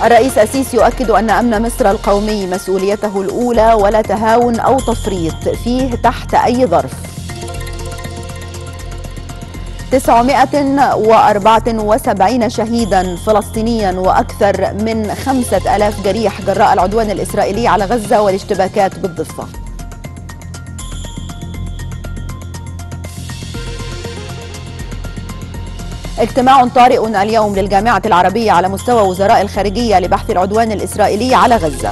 الرئيس السيسي يؤكد أن أمن مصر القومي مسؤوليته الأولى ولا تهاون أو تفريط فيه تحت أي ظرف. 974 شهيدا فلسطينيا وأكثر من 5000 جريح جراء العدوان الإسرائيلي على غزة والاشتباكات بالضفة. اجتماع طارئ اليوم للجامعة العربية على مستوى وزراء الخارجية لبحث العدوان الإسرائيلي على غزة.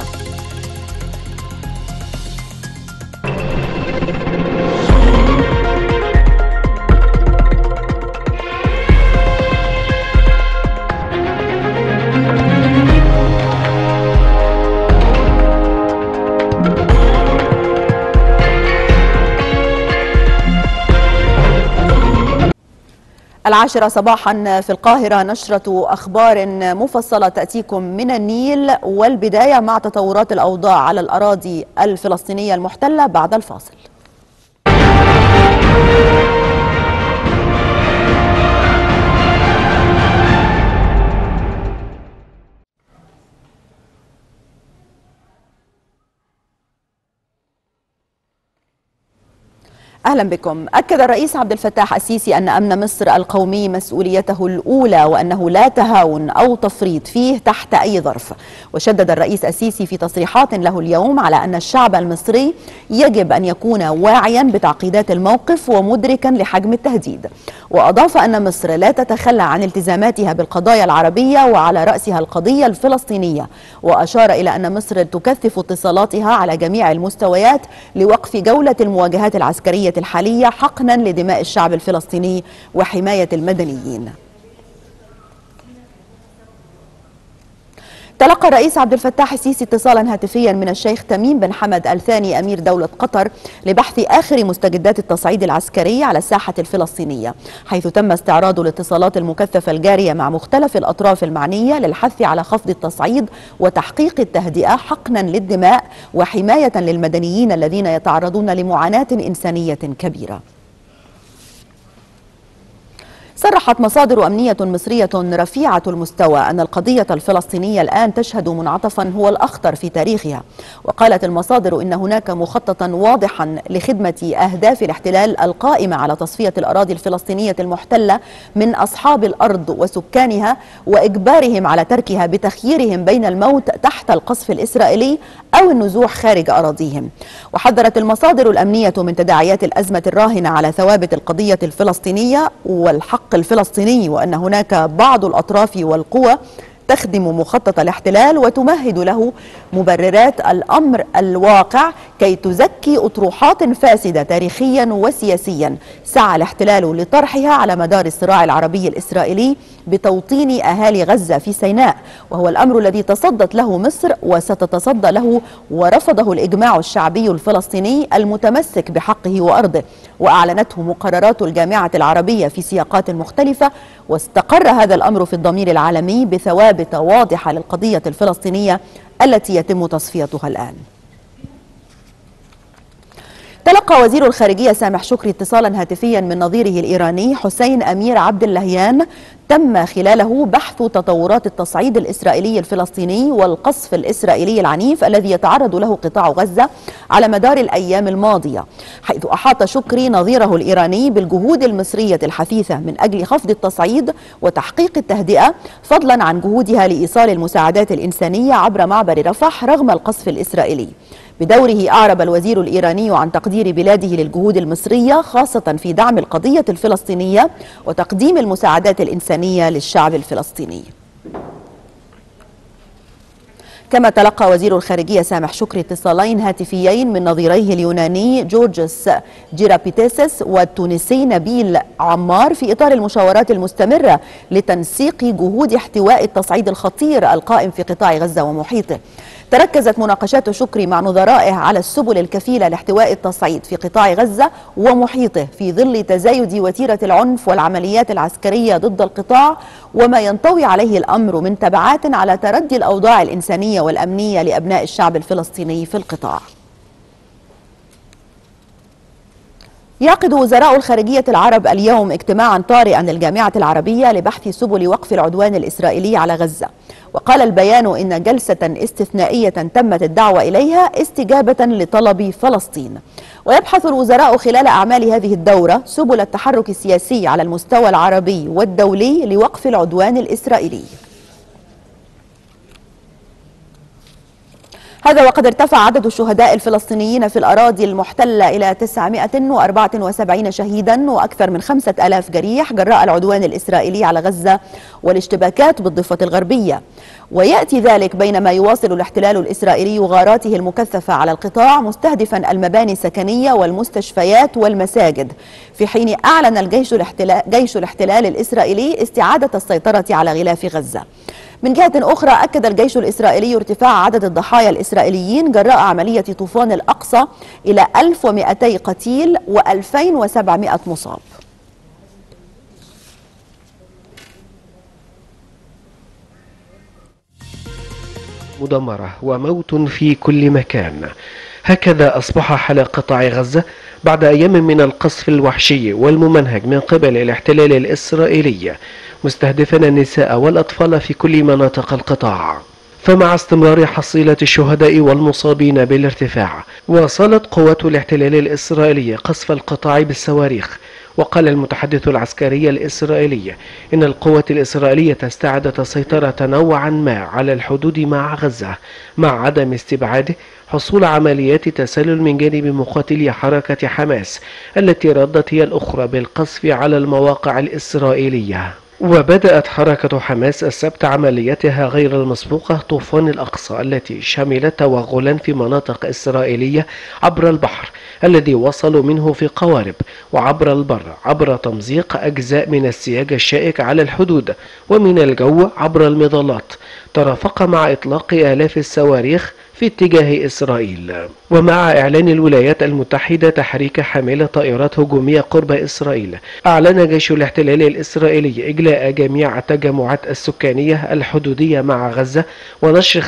العاشرة صباحا في القاهرة، نشرة أخبار مفصلة تأتيكم من النيل، والبداية مع تطورات الأوضاع على الأراضي الفلسطينية المحتلة بعد الفاصل. أهلا بكم. أكد الرئيس عبد الفتاح السيسي أن أمن مصر القومي مسؤوليته الأولى وأنه لا تهاون أو تفريط فيه تحت أي ظرف. وشدد الرئيس السيسي في تصريحات له اليوم على أن الشعب المصري يجب أن يكون واعيا بتعقيدات الموقف ومدركا لحجم التهديد. وأضاف أن مصر لا تتخلى عن التزاماتها بالقضايا العربية وعلى رأسها القضية الفلسطينية. وأشار إلى أن مصر تكثف اتصالاتها على جميع المستويات لوقف جولة المواجهات العسكرية الحالية حقنا لدماء الشعب الفلسطيني وحماية المدنيين. تلقى الرئيس عبد الفتاح السيسي اتصالا هاتفيا من الشيخ تميم بن حمد آل ثاني أمير دولة قطر لبحث آخر مستجدات التصعيد العسكري على الساحة الفلسطينية، حيث تم استعراض الاتصالات المكثفة الجارية مع مختلف الأطراف المعنية للحث على خفض التصعيد وتحقيق التهدئة حقنا للدماء وحماية للمدنيين الذين يتعرضون لمعاناة إنسانية كبيرة. صرحت مصادر أمنية مصرية رفيعة المستوى أن القضية الفلسطينية الآن تشهد منعطفا هو الأخطر في تاريخها. وقالت المصادر إن هناك مخططا واضحا لخدمة أهداف الاحتلال القائمة على تصفية الأراضي الفلسطينية المحتلة من أصحاب الأرض وسكانها وإجبارهم على تركها بتخييرهم بين الموت تحت القصف الإسرائيلي أو النزوح خارج أراضيهم. وحذرت المصادر الأمنية من تداعيات الأزمة الراهنة على ثوابت القضية الفلسطينية والحق الفلسطيني، وأن هناك بعض الأطراف والقوى تخدم مخطط الاحتلال وتمهد له مبررات الأمر الواقع كي تزكي أطروحات فاسدة تاريخيا وسياسيا سعى الاحتلال لطرحها على مدار الصراع العربي الإسرائيلي بتوطين أهالي غزة في سيناء، وهو الأمر الذي تصدت له مصر وستتصدى له ورفضه الإجماع الشعبي الفلسطيني المتمسك بحقه وأرضه، وأعلنته مقررات الجامعة العربية في سياقات مختلفة. واستقر هذا الأمر في الضمير العالمي بثوابت واضحة للقضية الفلسطينية التي يتم تصفيتها الآن. تلقى وزير الخارجية سامح شكري اتصالا هاتفيا من نظيره الإيراني حسين أمير عبد اللهيان تم خلاله بحث تطورات التصعيد الإسرائيلي الفلسطيني والقصف الإسرائيلي العنيف الذي يتعرض له قطاع غزة على مدار الأيام الماضية، حيث أحاط شكري نظيره الإيراني بالجهود المصرية الحثيثة من أجل خفض التصعيد وتحقيق التهدئة، فضلا عن جهودها لإيصال المساعدات الإنسانية عبر معبر رفح رغم القصف الإسرائيلي. بدوره أعرب الوزير الإيراني عن تقدير بلاده للجهود المصرية خاصة في دعم القضية الفلسطينية وتقديم المساعدات الإنسانية للشعب الفلسطيني. كما تلقى وزير الخارجية سامح شكري اتصالين هاتفيين من نظيريه اليوناني جورجس جيرابيتيسس والتونسي نبيل عمار في إطار المشاورات المستمرة لتنسيق جهود احتواء التصعيد الخطير القائم في قطاع غزة ومحيطه. تركزت مناقشات شكري مع نظرائه على السبل الكفيلة لاحتواء التصعيد في قطاع غزة ومحيطه في ظل تزايد وتيرة العنف والعمليات العسكرية ضد القطاع وما ينطوي عليه الأمر من تبعات على تردي الأوضاع الإنسانية والأمنية لأبناء الشعب الفلسطيني في القطاع. يعقد وزراء الخارجية العرب اليوم اجتماعا طارئا للجامعة العربية لبحث سبل وقف العدوان الإسرائيلي على غزة. وقال البيان إن جلسة استثنائية تمت الدعوة إليها استجابة لطلب فلسطين. ويبحث الوزراء خلال أعمال هذه الدورة سبل التحرك السياسي على المستوى العربي والدولي لوقف العدوان الإسرائيلي. هذا وقد ارتفع عدد الشهداء الفلسطينيين في الأراضي المحتلة إلى 974 شهيدا وأكثر من 5000 جريح جراء العدوان الإسرائيلي على غزة والاشتباكات بالضفة الغربية. ويأتي ذلك بينما يواصل الاحتلال الإسرائيلي غاراته المكثفة على القطاع مستهدفا المباني السكنية والمستشفيات والمساجد، في حين أعلن جيش الاحتلال الإسرائيلي استعادة السيطرة على غلاف غزة. من جهة أخرى أكد الجيش الإسرائيلي ارتفاع عدد الضحايا الإسرائيليين جراء عملية طوفان الأقصى إلى 1200 قتيل و2700 مصاب. مدمرة وموت في كل مكان. هكذا أصبح حال قطاع غزة بعد أيام من القصف الوحشي والممنهج من قبل الاحتلال الإسرائيلي، مستهدفا النساء والأطفال في كل مناطق القطاع. فمع استمرار حصيلة الشهداء والمصابين بالارتفاع، واصلت قوات الاحتلال الإسرائيلي قصف القطاع بالصواريخ. وقال المتحدث العسكري الإسرائيلي إن القوات الإسرائيلية استعادت السيطرة نوعا ما على الحدود مع غزة، مع عدم استبعاد حصول عمليات تسلل من جانب مقاتلي حركة حماس التي ردت هي الأخرى بالقصف على المواقع الإسرائيلية. وبدأت حركة حماس السبت عملياتها غير المسبوقة طوفان الأقصى، التي شملت توغلا في مناطق إسرائيلية عبر البحر الذي وصلوا منه في قوارب، وعبر البر عبر تمزيق أجزاء من السياج الشائك على الحدود، ومن الجو عبر المظلات، ترافق مع إطلاق آلاف الصواريخ في اتجاه إسرائيل. ومع إعلان الولايات المتحدة تحريك حاملة طائرات هجومية قرب إسرائيل، أعلن جيش الاحتلال الإسرائيلي إجلاء جميع التجمعات السكانية الحدودية مع غزة ونشر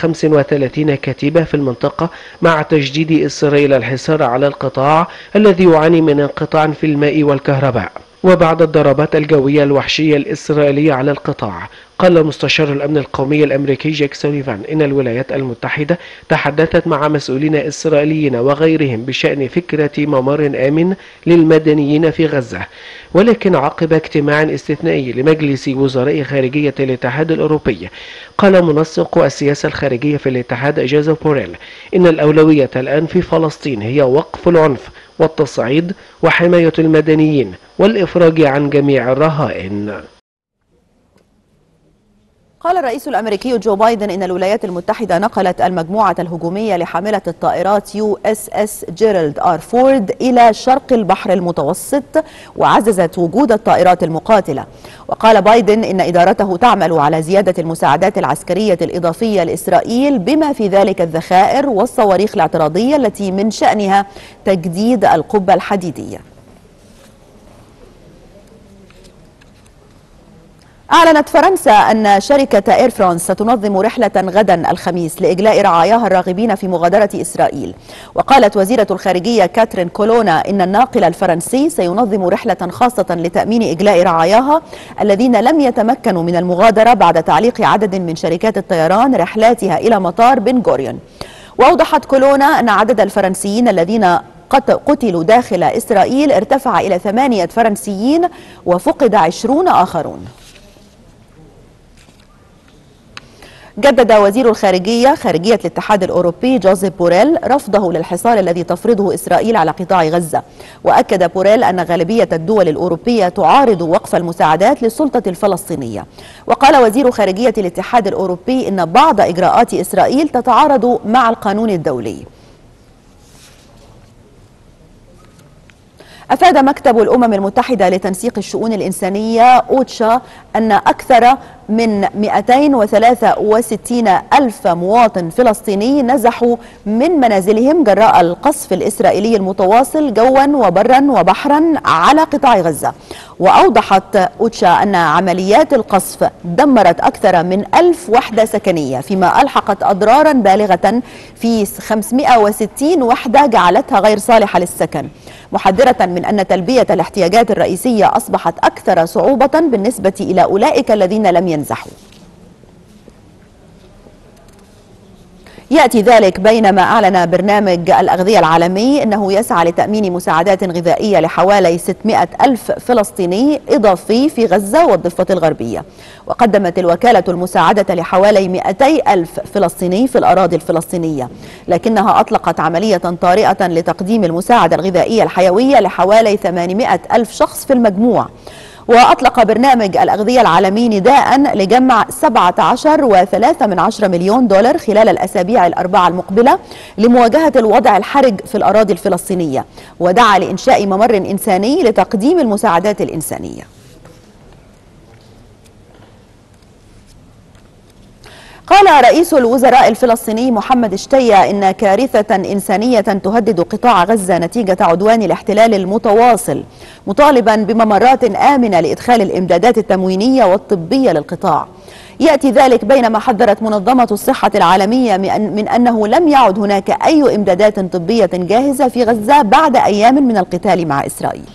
35 كتيبة في المنطقة، مع تجديد إسرائيل الحصار على القطاع الذي يعاني من انقطاع في الماء والكهرباء. وبعد الضربات الجوية الوحشية الإسرائيلية على القطاع، قال مستشار الأمن القومي الأمريكي جاك سوليفان إن الولايات المتحدة تحدثت مع مسؤولين إسرائيليين وغيرهم بشأن فكرة ممر آمن للمدنيين في غزة، ولكن عقب اجتماع استثنائي لمجلس وزراء خارجية الاتحاد الأوروبي، قال منسق السياسة الخارجية في الاتحاد جوزيف بوريل إن الأولوية الآن في فلسطين هي وقف العنف والتصعيد وحماية المدنيين والإفراج عن جميع الرهائن. قال الرئيس الأمريكي جو بايدن إن الولايات المتحدة نقلت المجموعة الهجومية لحاملة الطائرات USS جيرالد آر فورد إلى شرق البحر المتوسط وعززت وجود الطائرات المقاتلة. وقال بايدن إن إدارته تعمل على زيادة المساعدات العسكرية الإضافية لإسرائيل بما في ذلك الذخائر والصواريخ الاعتراضية التي من شأنها تجديد القبة الحديدية. أعلنت فرنسا أن شركة إير فرانس ستنظم رحلة غدا الخميس لإجلاء رعاياها الراغبين في مغادرة إسرائيل. وقالت وزيرة الخارجية كاترين كولونا إن الناقل الفرنسي سينظم رحلة خاصة لتأمين إجلاء رعاياها الذين لم يتمكنوا من المغادرة بعد تعليق عدد من شركات الطيران رحلاتها إلى مطار بن غوريون. وأوضحت كولونا أن عدد الفرنسيين الذين قتلوا داخل إسرائيل ارتفع إلى 8 فرنسيين وفقد 20 آخرون. جدد وزير الخارجية خارجية الاتحاد الأوروبي جوزيف بوريل رفضه للحصار الذي تفرضه إسرائيل على قطاع غزة. وأكد بوريل أن غالبية الدول الأوروبية تعارض وقف المساعدات للسلطة الفلسطينية. وقال وزير خارجية الاتحاد الأوروبي إن بعض إجراءات إسرائيل تتعارض مع القانون الدولي. أفاد مكتب الأمم المتحدة لتنسيق الشؤون الإنسانية أوتشا أن أكثر من 263 ألف مواطن فلسطيني نزحوا من منازلهم جراء القصف الإسرائيلي المتواصل جوا وبرا وبحرا على قطاع غزة. وأوضحت أوتشا أن عمليات القصف دمرت أكثر من 1000 وحدة سكنية، فيما ألحقت أضرارا بالغة في 560 وحدة جعلتها غير صالحة للسكن، محذرة من أن تلبية الاحتياجات الرئيسية أصبحت أكثر صعوبة بالنسبة إلى أولئك الذين لم ينزحوا. يأتي ذلك بينما أعلن برنامج الأغذية العالمي أنه يسعى لتأمين مساعدات غذائية لحوالي 600 ألف فلسطيني إضافي في غزة والضفة الغربية. وقدمت الوكالة المساعدة لحوالي 200 ألف فلسطيني في الأراضي الفلسطينية، لكنها أطلقت عملية طارئة لتقديم المساعدة الغذائية الحيوية لحوالي 800 ألف شخص في المجموع. وأطلق برنامج الأغذية العالمي نداء لجمع 17.3 مليون دولار خلال الأسابيع الأربعة المقبلة لمواجهة الوضع الحرج في الأراضي الفلسطينية، ودعا لإنشاء ممر إنساني لتقديم المساعدات الإنسانية. قال رئيس الوزراء الفلسطيني محمد شتية إن كارثة إنسانية تهدد قطاع غزة نتيجة عدوان الاحتلال المتواصل، مطالبا بممرات آمنة لإدخال الإمدادات التموينية والطبية للقطاع. يأتي ذلك بينما حذرت منظمة الصحة العالمية من أنه لم يعد هناك أي إمدادات طبية جاهزة في غزة بعد أيام من القتال مع إسرائيل.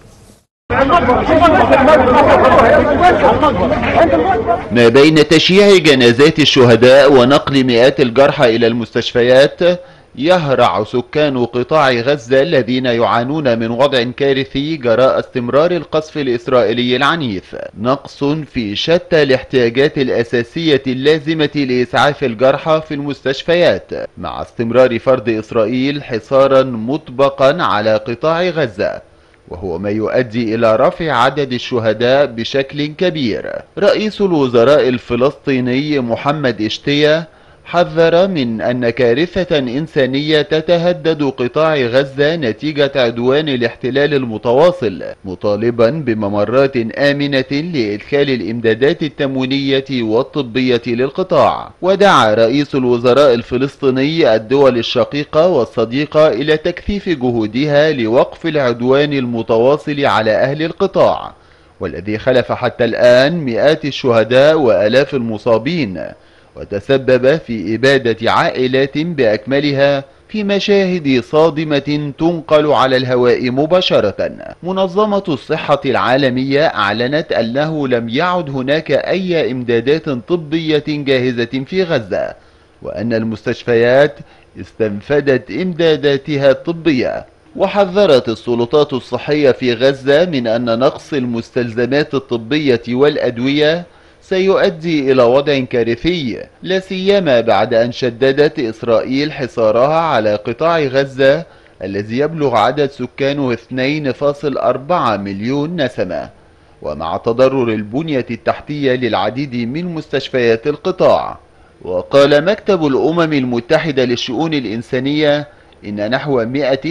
ما بين تشييع جنازات الشهداء ونقل مئات الجرحى إلى المستشفيات، يهرع سكان قطاع غزة الذين يعانون من وضع كارثي جراء استمرار القصف الإسرائيلي العنيف، نقص في شتى الاحتياجات الأساسية اللازمة لإسعاف الجرحى في المستشفيات، مع استمرار فرض إسرائيل حصارا مطبقا على قطاع غزة، وهو ما يؤدي إلى رفع عدد الشهداء بشكل كبير. رئيس الوزراء الفلسطيني محمد شتية حذر من أن كارثة إنسانية تتهدد قطاع غزة نتيجة عدوان الاحتلال المتواصل، مطالبا بممرات آمنة لإدخال الإمدادات التموينية والطبية للقطاع. ودعا رئيس الوزراء الفلسطيني الدول الشقيقة والصديقة إلى تكثيف جهودها لوقف العدوان المتواصل على أهل القطاع، والذي خلف حتى الآن مئات الشهداء وآلاف المصابين، وتسبب في إبادة عائلات بأكملها في مشاهد صادمة تنقل على الهواء مباشرة. منظمة الصحة العالمية أعلنت أنه لم يعد هناك أي إمدادات طبية جاهزة في غزة، وأن المستشفيات استنفدت إمداداتها الطبية. وحذرت السلطات الصحية في غزة من أن نقص المستلزمات الطبية والأدوية سيؤدي إلى وضع كارثي، لا سيما بعد أن شددت إسرائيل حصارها على قطاع غزة الذي يبلغ عدد سكانه 2.4 مليون نسمة، ومع تضرر البنية التحتية للعديد من مستشفيات القطاع. وقال مكتب الأمم المتحدة للشؤون الإنسانية إن نحو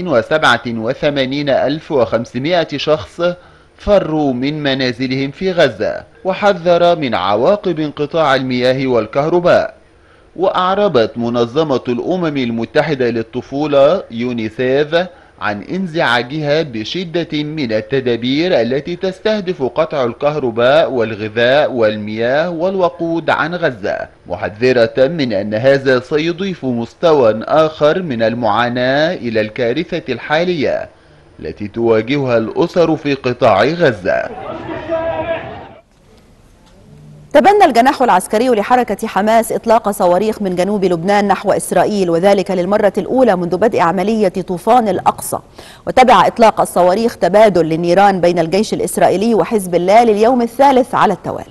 187,500 شخص فروا من منازلهم في غزة، وحذر من عواقب انقطاع المياه والكهرباء. وأعربت منظمة الأمم المتحدة للطفولة يونيسيف عن انزعاجها بشدة من التدابير التي تستهدف قطع الكهرباء والغذاء والمياه والوقود عن غزة، محذرة من أن هذا سيضيف مستوى آخر من المعاناة إلى الكارثة الحالية التي تواجهها الأسر في قطاع غزة. تبنى الجناح العسكري لحركة حماس إطلاق صواريخ من جنوب لبنان نحو إسرائيل، وذلك للمرة الأولى منذ بدء عملية طوفان الأقصى. وتبع إطلاق الصواريخ تبادل للنيران بين الجيش الإسرائيلي وحزب الله لليوم الثالث على التوالي.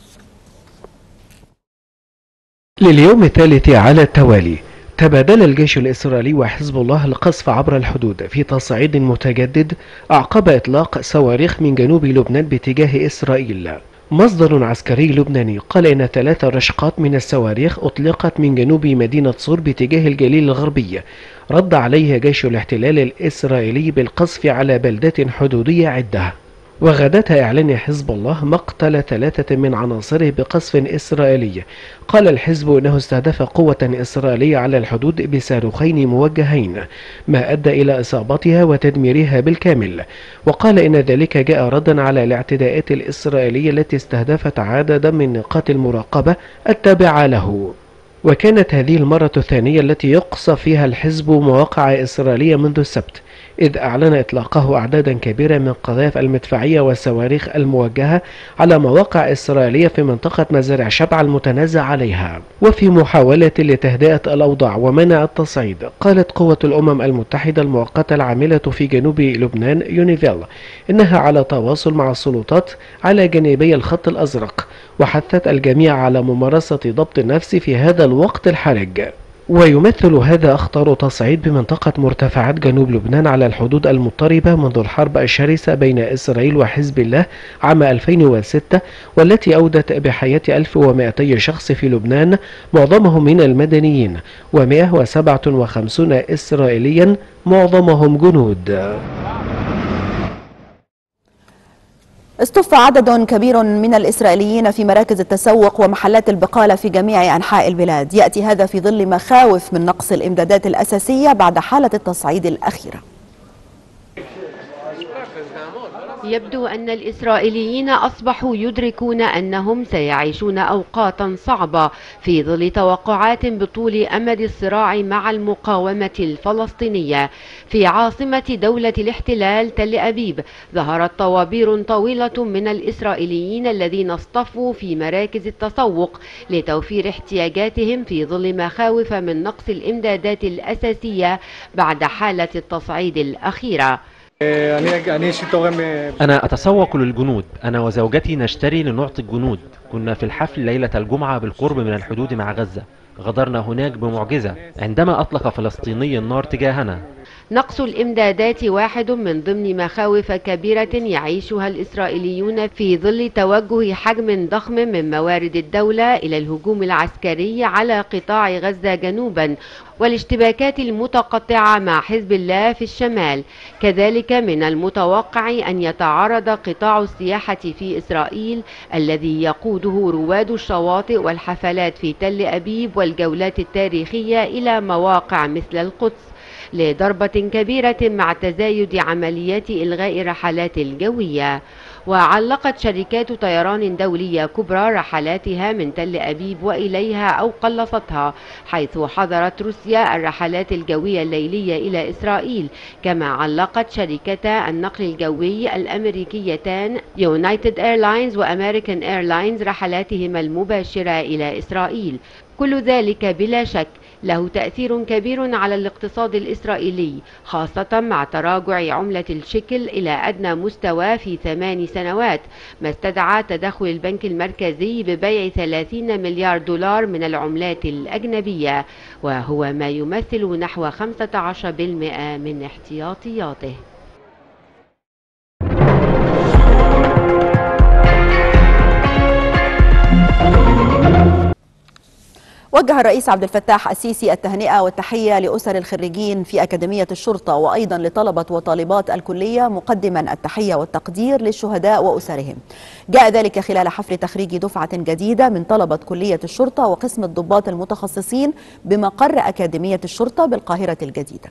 تبادل الجيش الإسرائيلي وحزب الله القصف عبر الحدود في تصعيد متجدد أعقب إطلاق صواريخ من جنوب لبنان باتجاه إسرائيل. مصدر عسكري لبناني قال إن 3 رشقات من الصواريخ أطلقت من جنوب مدينة صور باتجاه الجليل الغربي، رد عليها جيش الاحتلال الإسرائيلي بالقصف على بلدات حدودية عدة. وغداة إعلان حزب الله مقتل 3 من عناصره بقصف إسرائيلي. قال الحزب إنه استهدف قوة إسرائيلية على الحدود بصاروخين موجهين، ما أدى إلى إصابتها وتدميرها بالكامل. وقال إن ذلك جاء ردا على الاعتداءات الإسرائيلية التي استهدفت عددا من نقاط المراقبة التابعة له. وكانت هذه المرة الثانية التي يقصف فيها الحزب مواقع إسرائيلية منذ السبت، إذ أعلن إطلاقه أعدادا كبيرة من قذائف المدفعية والصواريخ الموجهة على مواقع إسرائيلية في منطقة مزارع شبع المتنازع عليها. وفي محاولة لتهدئة الأوضاع ومنع التصعيد، قالت قوة الأمم المتحدة المؤقتة العاملة في جنوب لبنان يونيفيل إنها على تواصل مع السلطات على جانبي الخط الأزرق، وحثت الجميع على ممارسة ضبط النفس في هذا الوقت الحرج. ويمثل هذا أخطر تصعيد بمنطقة مرتفعات جنوب لبنان على الحدود المضطربة منذ الحرب الشرسة بين إسرائيل وحزب الله عام 2006، والتي أودت بحياة 1200 شخص في لبنان، معظمهم من المدنيين، و157 إسرائيليا معظمهم جنود. اصطف عدد كبير من الإسرائيليين في مراكز التسوق ومحلات البقالة في جميع أنحاء البلاد. يأتي هذا في ظل مخاوف من نقص الإمدادات الأساسية بعد حالة التصعيد الأخيرة. يبدو أن الإسرائيليين أصبحوا يدركون أنهم سيعيشون أوقاتا صعبة في ظل توقعات بطول أمد الصراع مع المقاومة الفلسطينية. في عاصمة دولة الاحتلال تل أبيب ظهرت طوابير طويلة من الإسرائيليين الذين اصطفوا في مراكز التسوق لتوفير احتياجاتهم في ظل مخاوف من نقص الإمدادات الأساسية بعد حالة التصعيد الأخيرة. أنا أتسوق للجنود، أنا وزوجتي نشتري لنعطي الجنود. كنا في الحفل ليلة الجمعة بالقرب من الحدود مع غزة، غادرنا هناك بمعجزة عندما أطلق فلسطيني النار تجاهنا. نقص الإمدادات واحد من ضمن مخاوف كبيرة يعيشها الإسرائيليون في ظل توجه حجم ضخم من موارد الدولة إلى الهجوم العسكري على قطاع غزة جنوبا، والاشتباكات المتقطعة مع حزب الله في الشمال. كذلك من المتوقع أن يتعرض قطاع السياحة في إسرائيل الذي يقوده رواد الشواطئ والحفلات في تل أبيب والجولات التاريخية إلى مواقع مثل القدس لضربة كبيرة مع تزايد عمليات إلغاء الرحلات الجوية. وعلقت شركات طيران دولية كبرى رحلاتها من تل أبيب وإليها أو قلصتها، حيث حظرت روسيا الرحلات الجوية الليلية إلى إسرائيل. كما علقت شركتا النقل الجوي الأمريكيتان يونايتد إيرلاينز وأمريكان إيرلاينز رحلاتهما المباشرة إلى إسرائيل. كل ذلك بلا شك له تأثير كبير على الاقتصاد الإسرائيلي، خاصة مع تراجع عملة الشيكل إلى أدنى مستوى في 8 سنوات، ما استدعى تدخل البنك المركزي ببيع 30 مليار دولار من العملات الأجنبية، وهو ما يمثل نحو 15% من احتياطياته. وجه الرئيس عبد الفتاح السيسي التهنئة والتحية لأسر الخريجين في أكاديمية الشرطة وأيضا لطلبة وطالبات الكلية، مقدما التحية والتقدير للشهداء وأسرهم. جاء ذلك خلال حفل تخريج دفعة جديدة من طلبة كلية الشرطة وقسم الضباط المتخصصين بمقر أكاديمية الشرطة بالقاهرة الجديدة.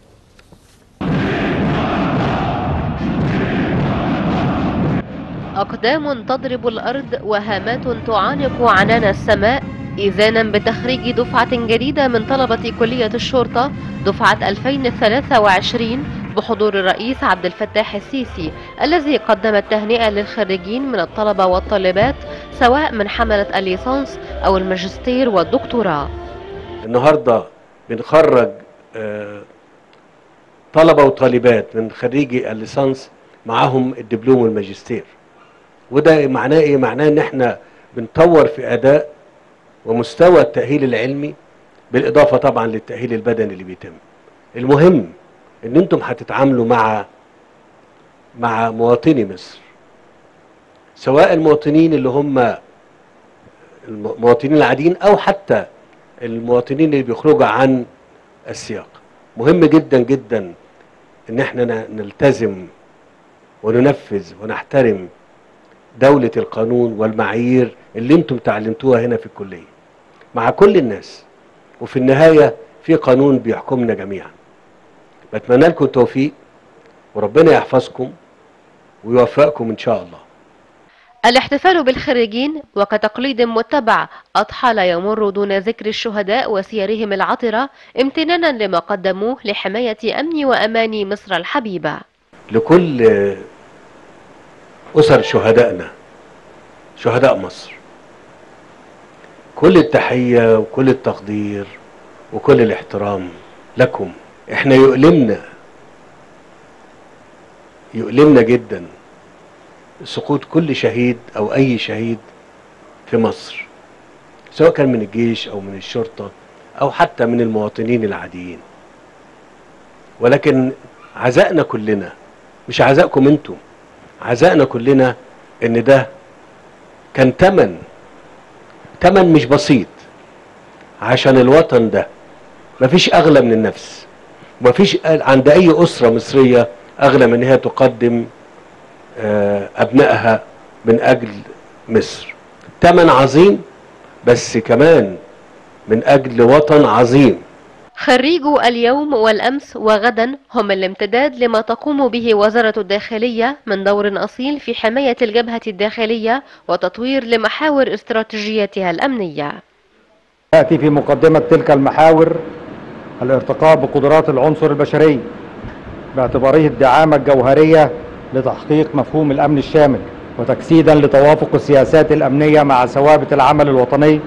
أقدام تضرب الأرض وهامات تعانق عنان السماء إذانا بتخريج دفعة جديدة من طلبة كلية الشرطة دفعة 2023 بحضور الرئيس عبد الفتاح السيسي، الذي قدم التهنئة للخريجين من الطلبة والطالبات سواء من حملة الليسانس أو الماجستير والدكتوراه. النهاردة بنخرج طلبة وطالبات من خريجي الليسانس معاهم الدبلوم والماجستير، وده معناه ايه؟ معناه ان احنا بنطور في اداء ومستوى التأهيل العلمي، بالاضافة طبعا للتأهيل البدني اللي بيتم. المهم ان انتم هتتعاملوا مع مواطني مصر، سواء المواطنين اللي هم المواطنين العاديين او حتى المواطنين اللي بيخرجوا عن السياق. مهم جدا جدا ان احنا نلتزم وننفذ ونحترم دولة القانون والمعايير اللي انتم تعلمتوها هنا في الكلية مع كل الناس، وفي النهاية في قانون بيحكمنا جميعا. بتمنى لكم التوفيق وربنا يحفظكم ويوفقكم إن شاء الله. الاحتفال بالخريجين وكتقليد متبع أضحى لا يمر دون ذكر الشهداء وسيرهم العطرة امتنانا لما قدموه لحماية أمن وأمان مصر الحبيبة. لكل أسر شهدائنا شهداء مصر كل التحية وكل التقدير وكل الاحترام لكم. احنا يؤلمنا جدا سقوط كل شهيد او اي شهيد في مصر، سواء كان من الجيش او من الشرطة او حتى من المواطنين العاديين. ولكن عزائنا كلنا، مش عزائكم انتم، عزائنا كلنا ان ده كان تمن مش بسيط عشان الوطن ده. مفيش اغلى من النفس، ومفيش عند اي اسرة مصرية اغلى من انها تقدم ابنائها من اجل مصر. تمن عظيم، بس كمان من اجل وطن عظيم. خريجو اليوم والأمس وغدا هم الامتداد لما تقوم به وزارة الداخلية من دور أصيل في حماية الجبهة الداخلية وتطوير لمحاور استراتيجيتها الأمنية. يأتي في مقدمة تلك المحاور الارتقاء بقدرات العنصر البشري باعتباره الدعامة الجوهرية لتحقيق مفهوم الأمن الشامل، وتجسيدا لتوافق السياسات الأمنية مع ثوابت العمل الوطني.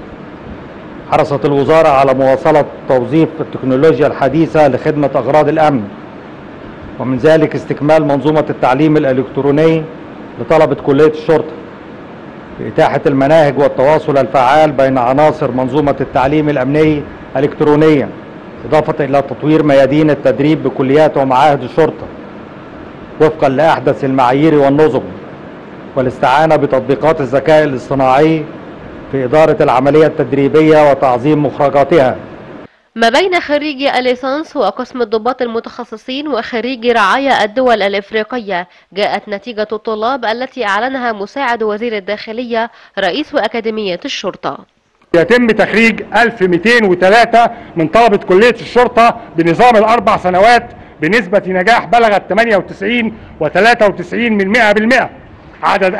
حرصت الوزارة على مواصلة توظيف التكنولوجيا الحديثة لخدمة أغراض الأمن، ومن ذلك استكمال منظومة التعليم الإلكتروني لطلبة كلية الشرطة بإتاحة المناهج والتواصل الفعال بين عناصر منظومة التعليم الأمني الإلكترونية، إضافة إلى تطوير ميادين التدريب بكليات ومعاهد الشرطة وفقا لأحدث المعايير والنظم، والاستعانة بتطبيقات الذكاء الاصطناعي في إدارة العملية التدريبية وتعظيم مخرجاتها. ما بين خريجي الليسانس وقسم الضباط المتخصصين وخريجي رعايا الدول الإفريقية جاءت نتيجة الطلاب التي أعلنها مساعد وزير الداخلية رئيس أكاديمية الشرطة. يتم تخريج 1203 من طلبة كلية الشرطة بنظام الأربع سنوات بنسبة نجاح بلغت 98 و93 من 100%. عدد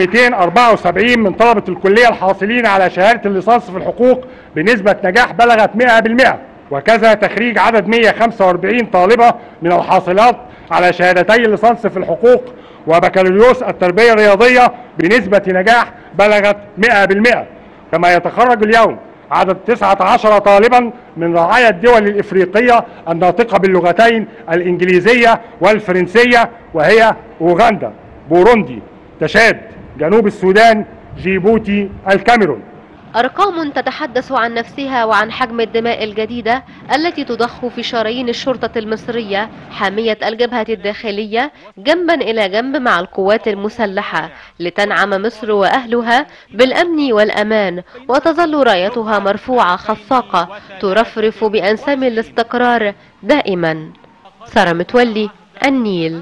1274 من طلبة الكلية الحاصلين على شهادة الليسانس في الحقوق بنسبة نجاح بلغت 100%. وكذا تخريج عدد 145 طالبة من الحاصلات على شهادتي الليسانس في الحقوق وبكالوريوس التربية الرياضية بنسبة نجاح بلغت 100%. كما يتخرج اليوم عدد 19 طالبا من رعايا الدول الإفريقية الناطقة باللغتين الإنجليزية والفرنسية، وهي أوغندا، بوروندي، تشاد، جنوب السودان، جيبوتي، الكاميرون. أرقام تتحدث عن نفسها وعن حجم الدماء الجديدة التي تضخ في شرايين الشرطة المصرية حامية الجبهة الداخلية جنبا إلى جنب مع القوات المسلحة لتنعم مصر وأهلها بالأمن والأمان، وتظل رايتها مرفوعة خفاقة ترفرف بأنسام الاستقرار دائما. سارة متولي، النيل.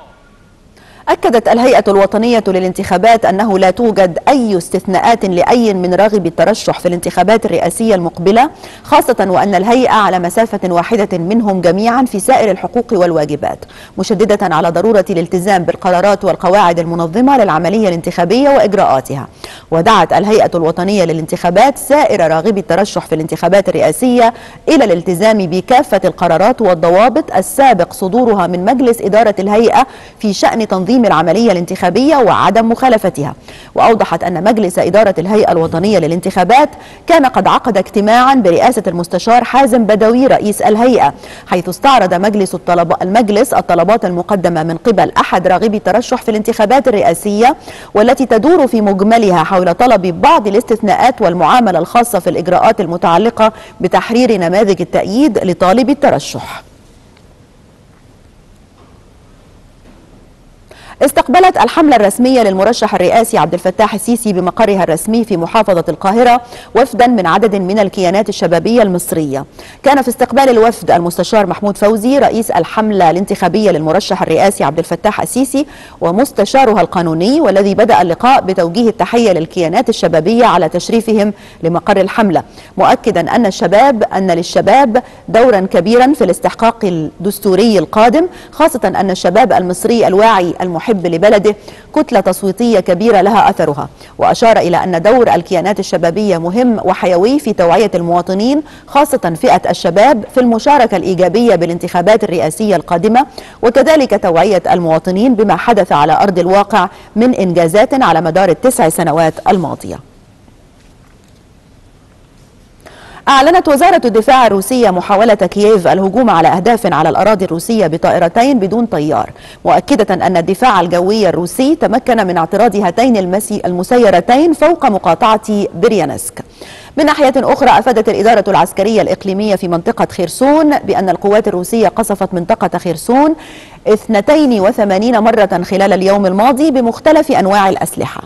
أكدت الهيئة الوطنية للانتخابات أنه لا توجد أي استثناءات لأي من راغبي الترشح في الانتخابات الرئاسية المقبلة، خاصة وأن الهيئة على مسافة واحدة منهم جميعا في سائر الحقوق والواجبات، مشددة على ضرورة الالتزام بالقرارات والقواعد المنظمة للعملية الانتخابية وإجراءاتها. ودعت الهيئة الوطنية للانتخابات سائر راغبي الترشح في الانتخابات الرئاسية إلى الالتزام بكافة القرارات والضوابط السابق صدورها من مجلس إدارة الهيئة في شأن تنظيم العملية الانتخابية وعدم مخالفتها. وأوضحت أن مجلس إدارة الهيئة الوطنية للانتخابات كان قد عقد اجتماعا برئاسة المستشار حازم بدوي رئيس الهيئة، حيث استعرض المجلس الطلبات المقدمة من قبل أحد راغبي الترشح في الانتخابات الرئاسية، والتي تدور في مجملها حول طلب بعض الاستثناءات والمعاملة الخاصة في الإجراءات المتعلقة بتحرير نماذج التأييد لطالب الترشح. استقبلت الحملة الرسمية للمرشح الرئاسي عبد الفتاح السيسي بمقرها الرسمي في محافظة القاهرة وفدا من عدد من الكيانات الشبابية المصرية. كان في استقبال الوفد المستشار محمود فوزي رئيس الحملة الانتخابية للمرشح الرئاسي عبد الفتاح السيسي ومستشارها القانوني، والذي بدأ اللقاء بتوجيه التحية للكيانات الشبابية على تشريفهم لمقر الحملة، مؤكدا أن للشباب دورا كبيرا في الاستحقاق الدستوري القادم، خاصة أن الشباب المصري الواعي المحب لبلده كتلة تصويتية كبيرة لها أثرها. وأشار إلى أن دور الكيانات الشبابية مهم وحيوي في توعية المواطنين خاصة فئة الشباب في المشاركة الإيجابية بالانتخابات الرئاسية القادمة، وكذلك توعية المواطنين بما حدث على أرض الواقع من إنجازات على مدار ال9 سنوات الماضية. أعلنت وزارة الدفاع الروسية محاولة كييف الهجوم على أهداف على الأراضي الروسية بطائرتين بدون طيار، مؤكدة أن الدفاع الجوي الروسي تمكن من اعتراض هاتين المسيرتين فوق مقاطعة بريانسك. من ناحية أخرى، أفادت الإدارة العسكرية الإقليمية في منطقة خيرسون بأن القوات الروسية قصفت منطقة خيرسون 82 مرة خلال اليوم الماضي بمختلف أنواع الأسلحة.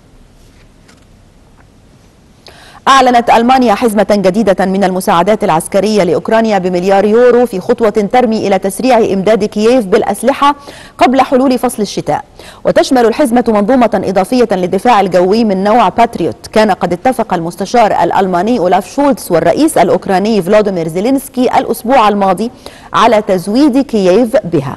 أعلنت ألمانيا حزمة جديدة من المساعدات العسكرية لأوكرانيا بمليار يورو في خطوة ترمي إلى تسريع إمداد كييف بالأسلحة قبل حلول فصل الشتاء. وتشمل الحزمة منظومة إضافية للدفاع الجوي من نوع باتريوت. كان قد اتفق المستشار الألماني أولاف شولتز والرئيس الأوكراني فلوديمير زيلينسكي الأسبوع الماضي على تزويد كييف بها.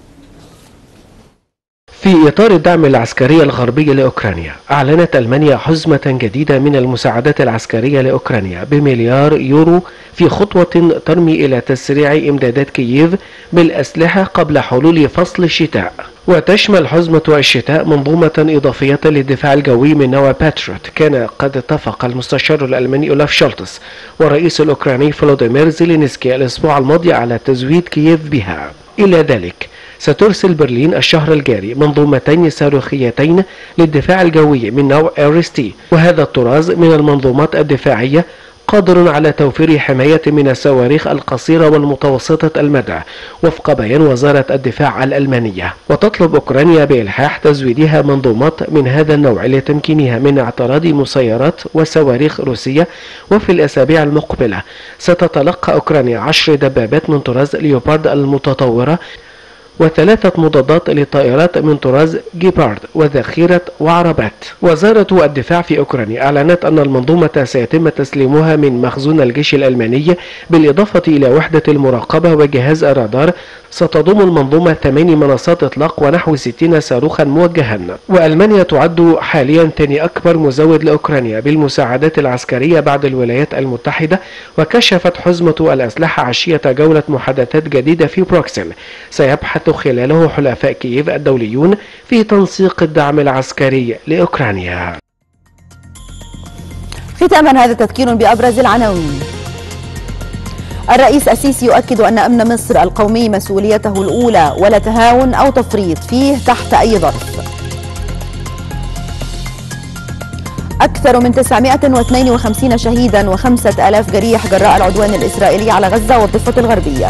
في إطار الدعم العسكري الغربي لأوكرانيا، أعلنت ألمانيا حزمة جديدة من المساعدات العسكرية لأوكرانيا بمليار يورو في خطوة ترمي إلى تسريع إمدادات كييف بالأسلحة قبل حلول فصل الشتاء. وتشمل حزمة الشتاء منظومة إضافية للدفاع الجوي من نوع باتريوت. كان قد اتفق المستشار الألماني أولاف شولتز والرئيس الأوكراني فلوديمير زيلينسكي الأسبوع الماضي على تزويد كييف بها. إلى ذلك سترسل برلين الشهر الجاري منظومتين صاروخيتين للدفاع الجوي من نوع إيرستي، وهذا الطراز من المنظومات الدفاعية قادر على توفير حماية من الصواريخ القصيرة والمتوسطة المدى وفق بيان وزارة الدفاع الألمانية. وتطلب أوكرانيا بإلحاح تزويدها منظومات من هذا النوع لتمكينها من اعتراض مسيرات وصواريخ روسية. وفي الأسابيع المقبلة ستتلقى أوكرانيا 10 دبابات من طراز ليوبارد المتطورة و3 مضادات للطائرات من طراز جيبارد وذخيرة وعربات. وزارة الدفاع في أوكرانيا أعلنت أن المنظومة سيتم تسليمها من مخزون الجيش الألماني بالإضافة إلى وحدة المراقبة وجهاز الرادار. ستضم المنظومة 8 منصات إطلاق ونحو 60 صاروخا موجها. وألمانيا تعد حاليا ثاني أكبر مزود لأوكرانيا بالمساعدات العسكرية بعد الولايات المتحدة. وكشفت حزمة الأسلحة عشية جولة محادثات جديدة في بروكسل سيبحث خلاله حلفاء كييف الدوليون في تنسيق الدعم العسكري لأوكرانيا. ختاما هذا تذكير بأبرز العناوين. الرئيس السيسي يؤكد أن أمن مصر القومي مسؤوليته الأولى ولا تهاون أو تفريط فيه تحت أي ظرف. أكثر من 952 شهيدا و5000 جريح جراء العدوان الإسرائيلي على غزة والضفة الغربية.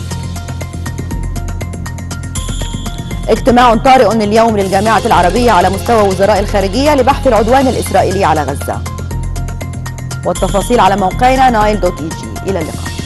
اجتماع طارئ اليوم للجامعة العربية على مستوى وزراء الخارجية لبحث العدوان الإسرائيلي على غزة. والتفاصيل على موقعنا nile.eg. إلى اللقاء.